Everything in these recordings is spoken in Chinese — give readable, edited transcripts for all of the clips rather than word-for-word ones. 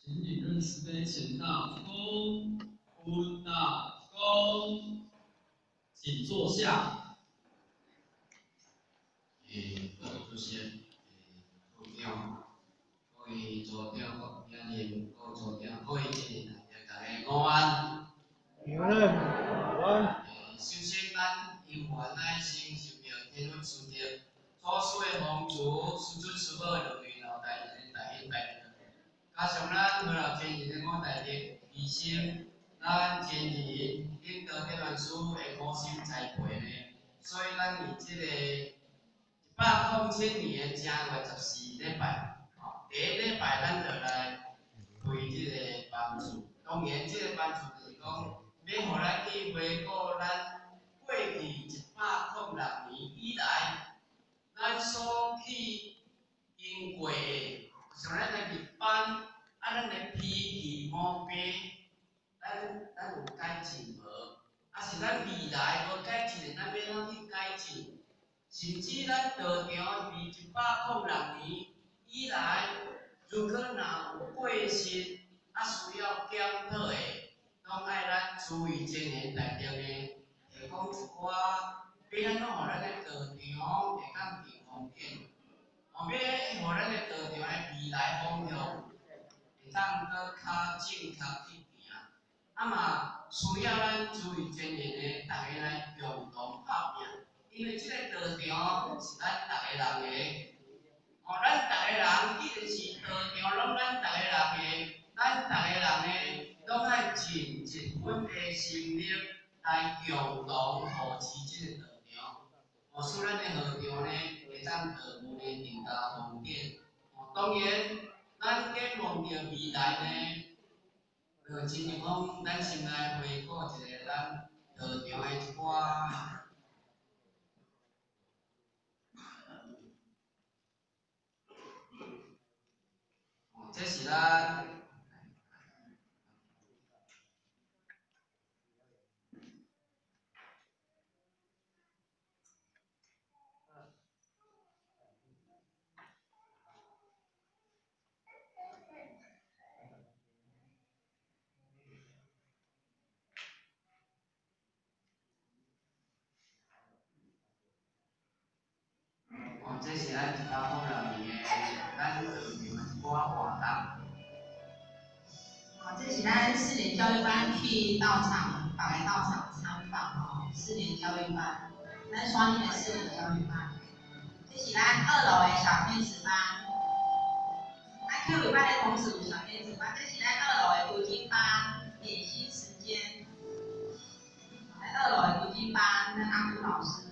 请你认慈悲前大公，坤大公，请坐下。 各位主席，各位各位座长、各位员林、各位座长、各位经理大家午安。 平安，午安。 首先，咱因缘爱心受到天父赐的所属的奉主、师尊师母两位老大人大恩大德，加上咱何老天人的五大德医生，咱天人领导这段书的苦心栽培呢，所以咱以这个107年正月14礼拜，第一礼拜咱就来开这个班主。当然，这个班主就是讲，要互咱去回顾咱过去106年以来，咱所去经过的，像咱的日班，咱的脾气毛病，咱有改进无？是咱未来无改进的，咱要怎去改进？甚至咱道场自106年以来，如果若有过失，需要检讨的，拢爱咱诸位前贤大德的，提供一寡，要咱互咱的道场会较平方便，要互咱的道场的未来方向会当搁较正确去行，嘛需要咱诸位前贤的大家来共同拍拼。因为这个道场是咱大家人的，咱大家人既然是道场，拢咱大家人的，咱大家人的拢爱尽一份的心力来共同扶持这个道场，使咱的道场呢会当道路呢更加方便。当然，咱展望着未来呢，就亲像讲，咱先来回顾一下咱道场的一寡。这是咱这是咱106年的咱道场的一寡活动。 这是咱4年教育班去到场，大家到场参访4年教育班，咱双年的4年教育班。这是咱2楼的小天使班，咱教育班的同时有小天使班，这是咱2楼的读经班，点心时间。咱2楼的读经班，咱阿古老师。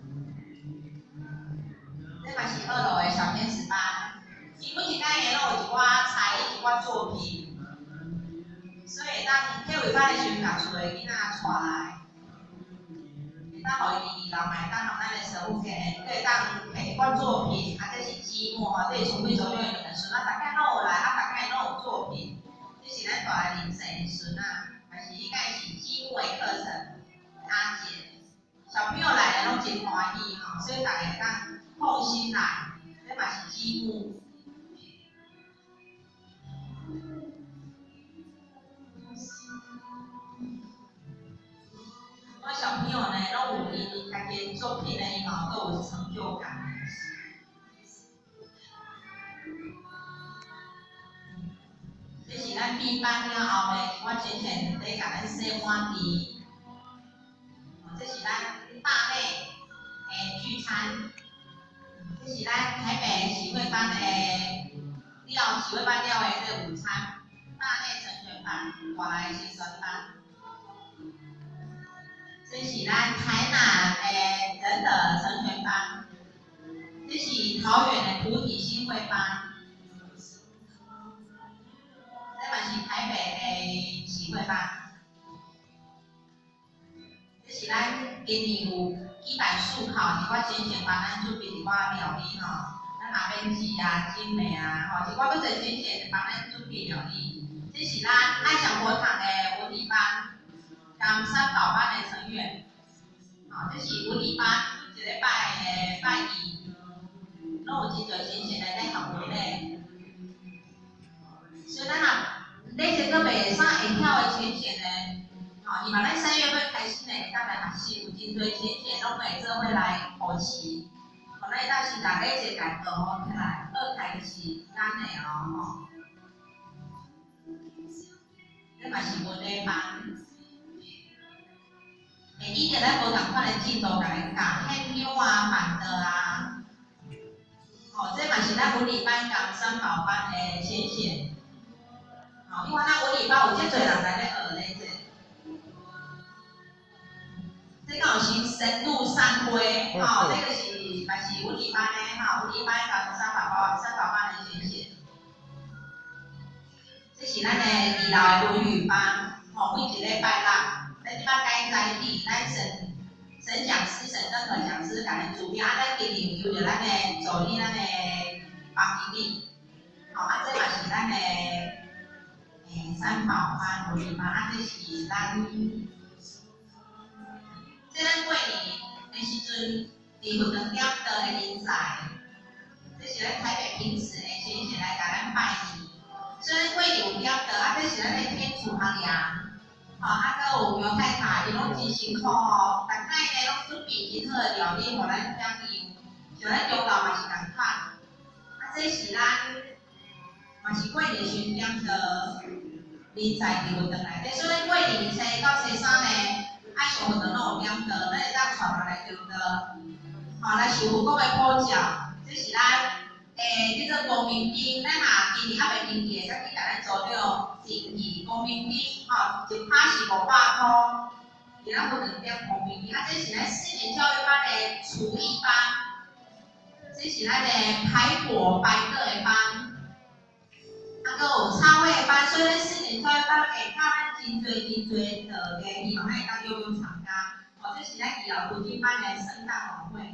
这嘛是2楼的小天使班，伊每一间拢有一寡才艺、一寡作品。所以当体育班的时阵，把厝的囡仔带来，会当互伊人买当互咱的生物课，会当提款作品，这是积木这是从贵州幼儿园的孙大概拢有来，大概拢有作品。这是咱大的0岁的孙还是应该是积木的课程，阿姐，小朋友来的拢真欢喜所以大家当放心来，这嘛是积木。小朋友呢，拢有伊家己作品呢，伊都有成就感。这是咱B班了后呢，我之前在甲咱洗碗池。这是咱大内聚餐。这是咱台北喜会班的喜会班了的这午餐，大内成全班，大内新生班。这是咱台南人的成全班，这是桃园的土体新会班，这嘛是台北喜会班，这是咱今年有基本数考，一寡前线帮咱准备一寡料理咱阿免子精美一寡要做前线帮咱准备料理，这是咱爱上国堂的文理班。甘三宝班的成员，这是文理班，一个拜2，拢有真侪先生来在学会咧。所以咱个袂啥会跳的浅显呢，好，伊嘛咱3月份开始呢，会当来学习，有真多浅显拢会做伙来学习。好，咱到时大家一个感觉吼起来，2台就是咱的哦吼。这嘛是文理班，以前咱无同款的进度甲咱教，现有啊、板的啊，哦，这嘛是咱文理班甲3宝班的浅显。哦，因为咱文理班有遮侪人来咧学咧这。这个是深度散灰，吼，这个是嘛是文理班的，吼，文理班甲3宝班的浅显。这是咱的2楼的文语班，吼，每一礼拜六，咱即摆改在地，咱沈讲师、沈任何讲师甲咱主编，咱今年由着咱的助理，咱的班经理，吼，这嘛是咱的3宝班文理班，这是咱。即咱过年的时阵，伫活动点倒的人才，这是咱台北平时的先生来甲咱拜年。虽然过年有点倒，这是咱的天主行羊，搁有苗太太，伊拢真辛苦哦。逐摆呢拢准备真好的料理，互咱享用。像咱中昼嘛是共款，这是咱嘛是过年巡点的人才伫活动内底，所以咱过年初1到初3呢。爱上活动拢有点倒，咱会当带落来中倒，来受福国的普照。这是咱叫做公民兵，咱嘛今年还袂登记，才去甲咱组长登记公民兵，一趴是500块，伫咱活动点公民兵。这是咱4年教育班的厨艺班，这是咱的排果白果的班。搁有插画班，所以咱4年教育班会教咱真侪的希望咱会当踴跃参加。这是咱2楼古今班的圣诞晚会。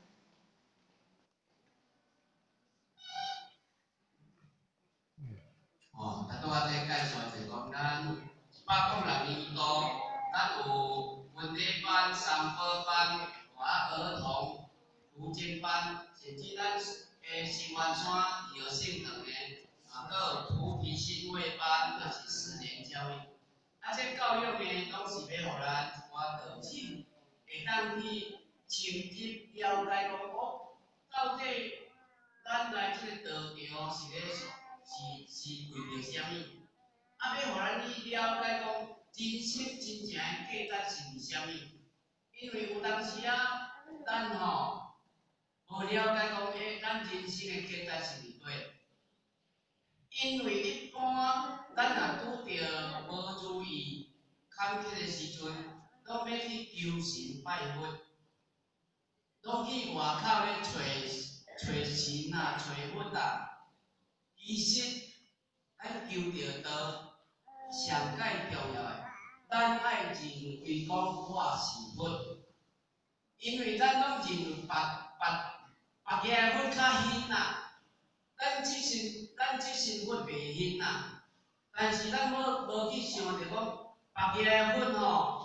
咱拄仔在介绍就是讲，咱186年度，咱有文理班、3宝班、儿童、古今班，甚至咱新湾山2号圣堂的。搁有土皮新卫班，那是4年教育。这教育呢，拢是要互咱一寡道亲，会当去深入了解讲，到底咱来这个道场是为着啥物？要互咱去了解讲，真心真正的价值是啥物？因为有当时咱无了解讲，咱人生的价值是伫对。因为一般咱若拄着无如意、坎坷的时阵，拢要去求神拜佛，拢去外口咧找神啊、找佛啊。其实咱求着道上界重要的，咱爱认为讲我是佛，因为咱拢认为别个佛较显啦。咱即身份袂显啦，但是咱无去想着讲，别个份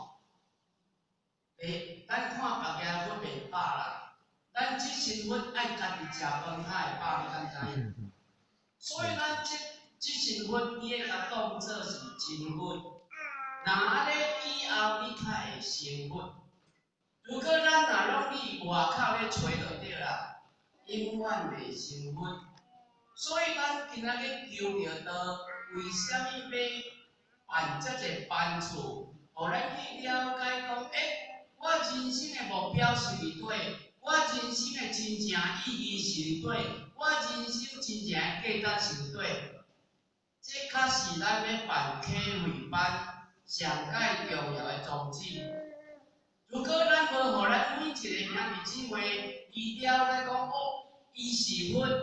咱看别个份袂饱啦。咱即身份爱家己食饭才会饱，你敢知影？所以咱即身份，你会甲当做是真份。那安尼以后你较会成佛。如果咱若拢去外口咧找就对啦，永远袂成佛。所以咱今仔日求着道，为虾米要办遮个班次，互咱去了解讲，我人生的目标是伫对，我人生的真正意义是伫对，我人生真正的价值是伫对。这确是咱要办启慧班上界重要的宗旨。如果咱无互咱每一个兄弟姊妹伊了解讲，伊是佛。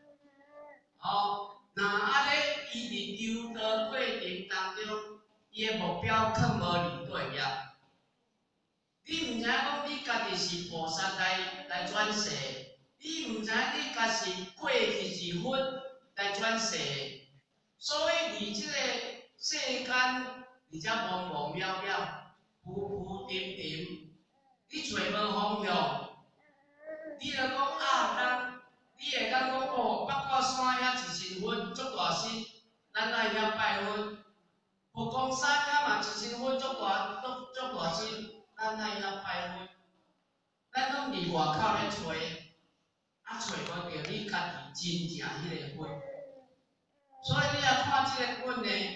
那安尼，伊伫求道过程当中，伊的目标可无离对呀。你毋知讲你家己是菩萨来转世，你毋知你家是过去是佛来转世，所以伫即个世间，而且茫茫渺渺、浮浮沉沉，你找无方向，你就讲你会讲北挂山遐一身佛足大身，咱爱遐拜佛。 佛光山遐嘛，一身粉足大身，咱来遐拜佛，咱拢伫外口咧找，找无着你家己真正迄个粉。所以你若看即个粉呢，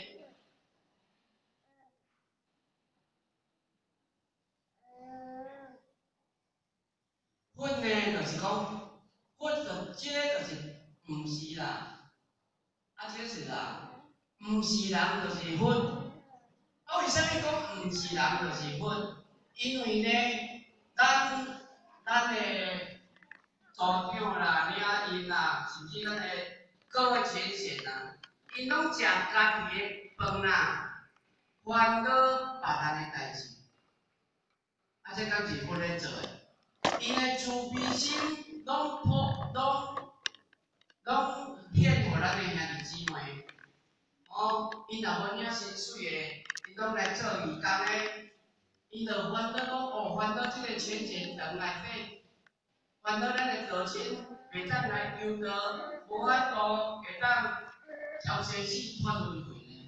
粉呢就是讲，粉就即个就是毋是啦，即是啦，毋是人就是粉。为什么讲毋是人就是粉？因为呢，咱的组长啦、领因啦，甚至咱的各位前线啦，因拢食家己的饭啦，烦恼别人的代志，这敢是阮咧做的。因的慈悲心拢献互咱的兄弟姊妹。因若无领薪水的，因拢来做义工的，因就烦恼讲，烦恼即个钱钱堂内底，烦恼咱的道亲袂当来求道，无法度会当超生死脱轮回呢。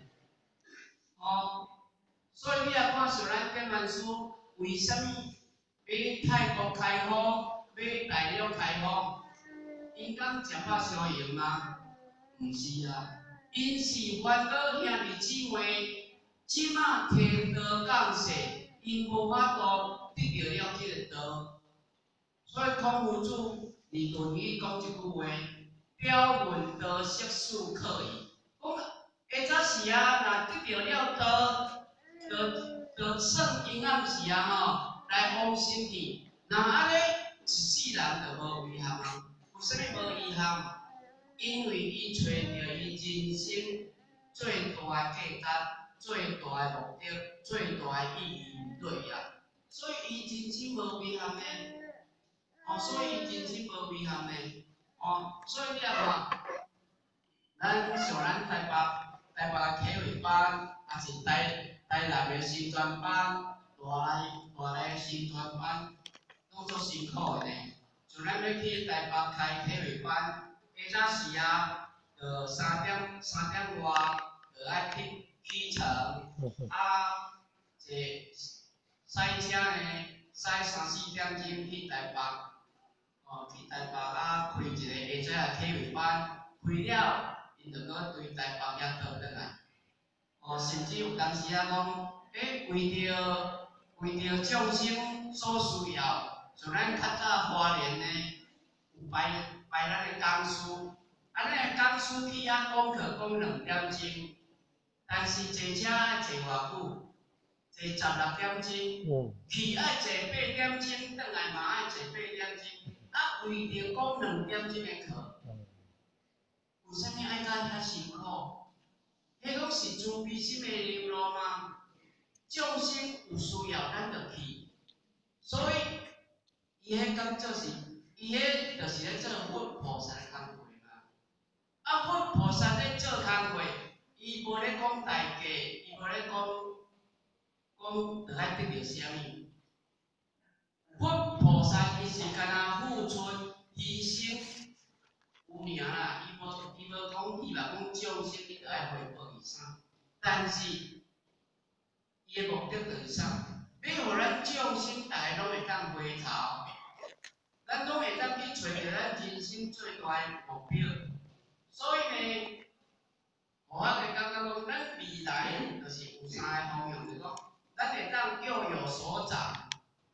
所以你若看像咱建文书，为什么要泰国开放，要大陆开放？因讲食饱烧盐吗？毋是啊。因是烦恼兄弟姊妹，即马天道降世，因无法度得到了这个道，所以孔夫子伫《论语》讲一句话：“表闻道，色素可矣。”讲下早时啊，若得到了道，就算阴暗时啊吼，来往生去，那安尼一世人就无遗憾啊。为什么无遗憾？因为伊找到伊人生最大的价值、最大的目的、最大的意义对啊，所以伊人生无遗憾呢。所以伊人生无遗憾呢。所以你啊看，像咱台北的体育班，也是台南的新传班，大内的新传班，拢足辛苦的呢。像咱要去台北开体育班。下早时啊，就3点外，就爱起床，坐赛车呢，赛3、4点钟去台北，去台北开一个下早体育班，开了，因就搁对台北遐倒转来。甚至有当时啊讲，为着众生所需要，像咱较早花莲呢，有摆咱的讲师，咱的讲师去遐讲课讲2点钟，但是坐车要坐偌久？坐16点钟，去爱坐8点钟，转来嘛爱坐8点钟，为着讲2点钟的课，为什么爱甲遐辛苦？迄拢是慈悲心的流露吗？众生有需要，咱就去，所以伊迄工作是。伊迄就是咧做佛菩萨的工课嘛。佛菩萨咧做工课，伊无咧讲代价，伊无咧讲着爱得到啥物。佛菩萨伊是干那付出、牺牲有名啦，伊无讲希望讲众生你着爱回报伊啥，但是伊的目的就是啥？要互咱众生逐个拢会当回头。咱拢会当去找着咱人生最大的目标，所以呢，我会感觉讲，咱未来就是有3个方向，就是讲，咱会当幼有所长。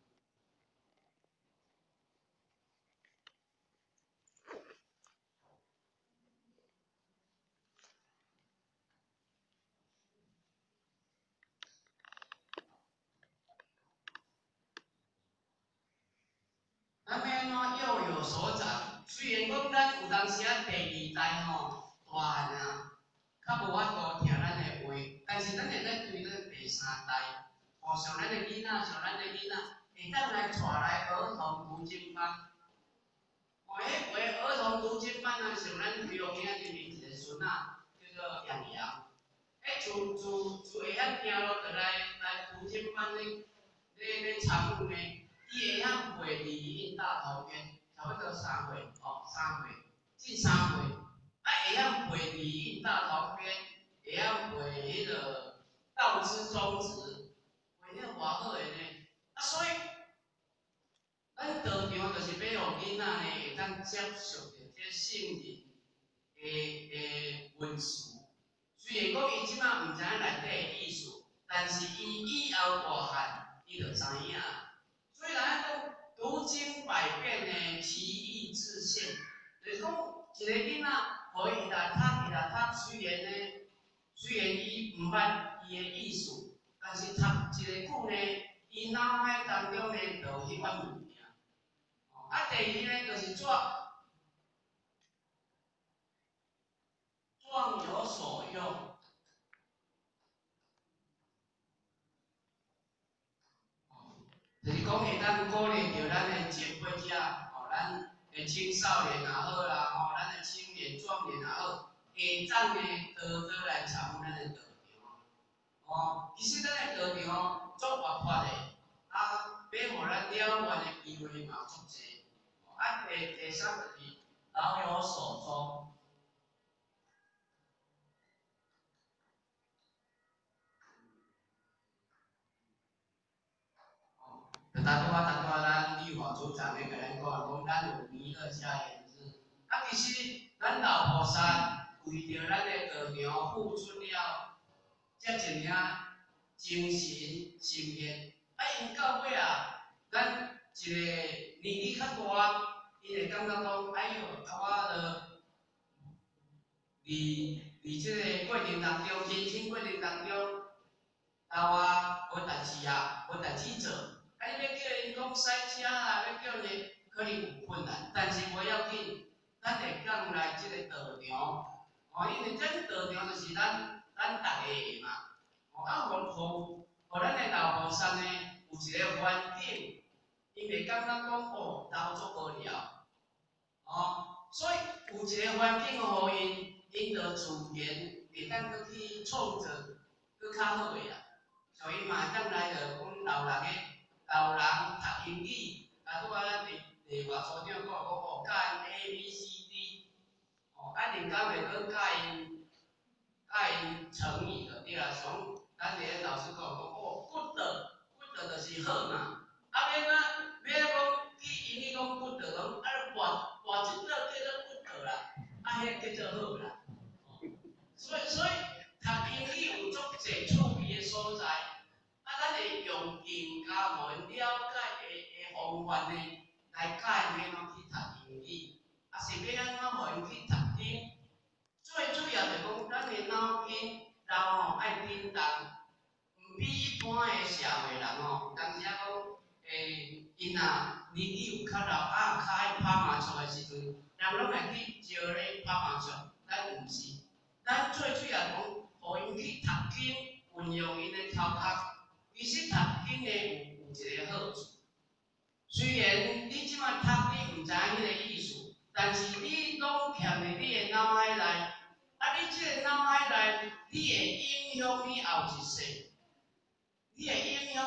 咱要安怎幼有所长？虽然讲咱有当时啊第2代吼大汉啊，较无法度听咱的话，但是咱会当对咱第3代，像咱的囡仔，会当来带来儿童读经班。迄回儿童读经班啊，像咱规路囝里面一个孙仔，叫做杨洋，自会晓行路，就来读经班咧参与呢。伊会晓背离印大头篇，差不多3岁近3岁，会晓背离印大头篇，会晓背迄个万之宗旨，为了偌好诶呢。啊，所以咱道场就是要互囡仔呢会当接受着这圣人诶文字。虽然讲伊即马毋知影内底诶意思，但是伊以后大汉伊就知影。所以咱讲读经百遍呢，其义自现。就是讲一个囡仔，互伊来读，虽然伊毋捌伊诶意思，但是读一个句呢，伊脑海当中呢就迄款物件。啊，第二呢就是壮有所用。就是讲会当鼓励着咱诶前辈者，咱诶青少年也好啦，咱诶青年壮年也好，会当呢多多来参与咱诶道场。其实咱诶道场足活泼诶，要互咱了缘诶机会嘛足济。第三就是老有所终。就当咱立法组长咧，甲咱讲，咱有弥勒家言之。其实咱老菩萨为着咱的道场付出了遮一领精神心血。因到尾咱一个年纪较大，伊会感觉讲，哎哟，我伫即个过程当中，人生过程当中，我无代志无代志做。你要叫因讲驶车要叫因可能有困难，但是无要紧，咱会讲来即个道场，因为咱道场就是咱大家的嘛，互咱的老菩萨呢有一个环境，因会感觉讲斗足无聊，所以有一个环境互因就自然会当去创造更较好个啦，所以嘛当来着讲老人读英语，拄咱例外所长讲教因 ABCD， 人家袂阁教因成语就对啦。像咱个老师讲good 就是好嘛。免讲去英语讲 good 讲换一道叫做 good 啦，迄叫做好啦。所以读英语有足济趣味的所在。咱会用更加互因了解的方法呢，来教因安怎去读英语，是要安怎互因去读经。最主要就是讲，咱的脑筋爱振动，毋比一般的社会人有当时讲，因年纪有较老，较爱拍麻将的时阵，人拢会去招咧拍麻将，咱毋是。咱最主要讲，互因去读经，运用因的头壳。其实读经呢有一个好处，虽然你即摆读你毋知影迄个意思，但是你拢徛伫你的脑海内，你即个脑海内，你会影响你后一世，你会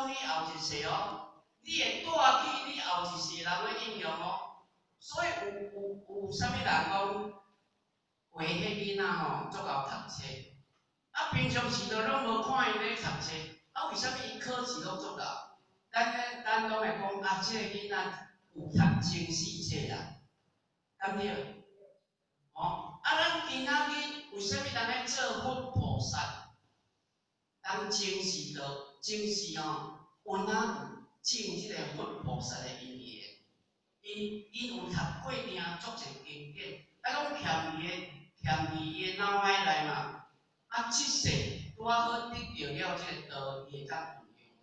带去你后一世人的应用哦。所以有啥物人讲，话迄囡仔足够读册，平常时都拢无看伊咧读册。为什么伊考试拢足老？咱拢会讲即个囡仔有读清史册啦，敢对？咱今仔日为什么咱咧做佛菩萨？咱正是有证即个佛菩萨的因缘。因有读过定足侪经典，讲徛伫伊的脑海内嘛。即世拄好得到了即个道义，会当运用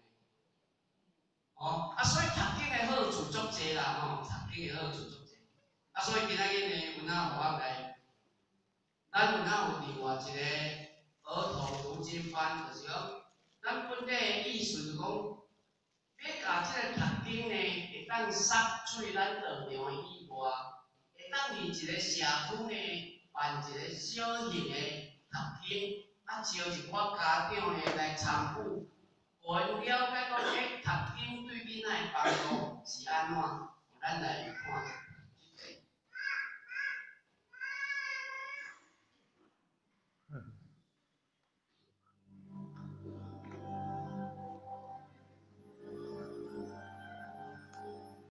的。所以读经的好处足济啦，读经的好处足济。所以今仔日呢，有哪互我来，咱有哪有另外一个儿童读经班，就是讲，咱本地的意思就讲，要甲即个读经呢，会当杀出咱道场以外，会当伫一个社区呢办一个小型的读经。招一寡家长呢来参与，互因了解讲，读经对囡仔的帮助是安怎，咱来看。